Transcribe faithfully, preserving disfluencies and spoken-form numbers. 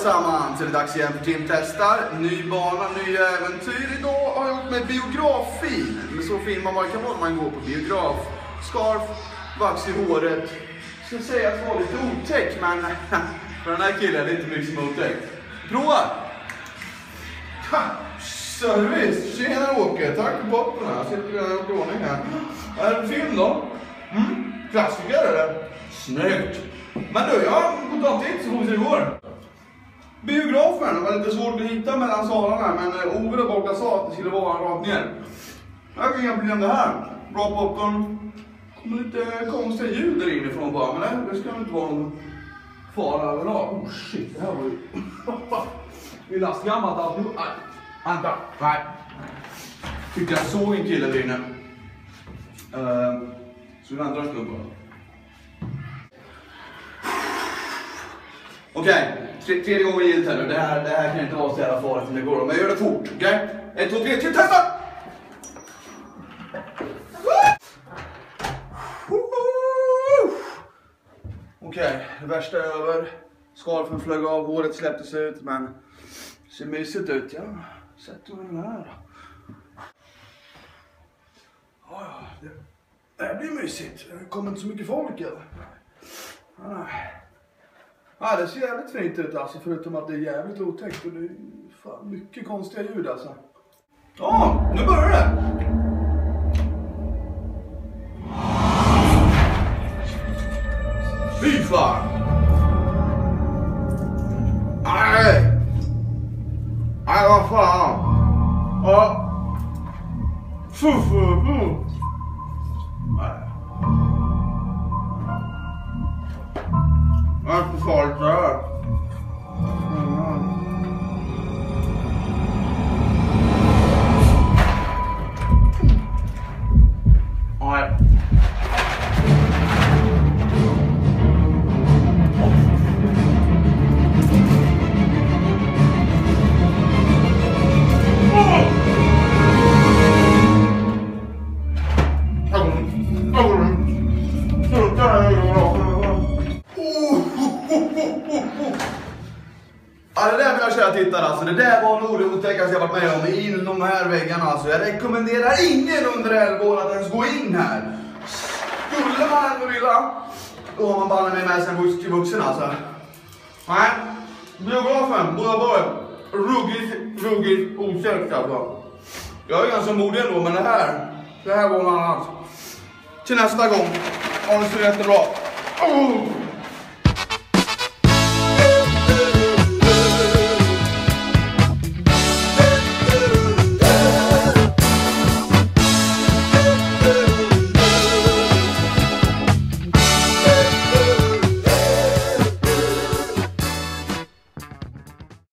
allesammans, är det dags igen för Tim testar. Ny bana, ny äventyr. Idag har jag gjort med biograffin. Men så fin man bara kan vara när man går på biograf. Scarf, vax i håret. Ska säga att det var lite otäck, men för den här killen är det inte mycket som är otäckt. Prova! Ha, service! Tjena Åke, tack för botten här. Jag sitter redan i ordning här. Är det film då? Mm, klassiker är det. Snyggt! Men du, jag har gått av titt så får vi se hur det går. Biografen, det var lite svårt att hitta mellan salarna, men Ove där borta sa att det skulle vara rakt ner. Jag har inga problem det här. Bra popcorn. Kommer lite konstiga ljud där inifrån bara, men det, det ska inte vara någon fara överlag. Oh shit, det här var ju... Det är lastgammalt alltihop. Nej, vänta, nej. Tyckte jag såg en kille där inne. Uh, så vi väntar en stund bara. Okej, okay. Tredje gången gillt här nu. Det här, det här kan inte vara så jävla farligt som det går. Men jag gör det fort, okej? Okay? Ett, två, tre, till, testa! Okej, okay. Det värsta är över. Skarfen flög av, håret släpptes ut, men det ser mysigt ut. Ja, sätter mig den här. Ja, det, det här blir mysigt. Det kommer inte så mycket folk eller? Nej. Ja, det ser jävligt fint ut alltså, förutom att det är jävligt otäckt och det är fan mycket konstiga ljud alltså. Ja, nu börjar det! Fy fan! Nej! Nej, vad fan! Ja! Fy fan! Nej. Jag är inte farligt det här. Nej. Ja, det där vill jag köra tittare alltså. Det där var nog det otäckaste jag varit med om in de här väggarna alltså. Jag rekommenderar ingen under elva år att ens gå in här. Skulle man ändå vilja, då har man bara med med sig till vuxen alltså. Nej, biografen, båda bara ruggigt, ruggigt osäkert alltså. Jag är ganska modig ändå, men det här, det här var något annat. Till nästa gång, ha det så jättebra. Oh!